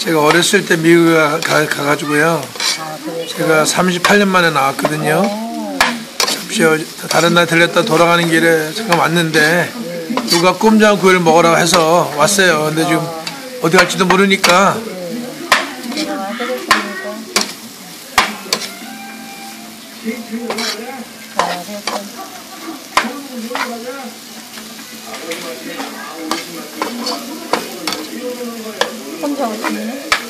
제가 어렸을 때 미국에 가가지고요. 제가 38년 만에 나왔거든요. 다른 날 들렸다 돌아가는 길에 잠깐 왔는데 누가 꼼장구이를 먹으라고 해서 왔어요. 근데 지금 어디 갈지도 모르니까 혼자 오시네.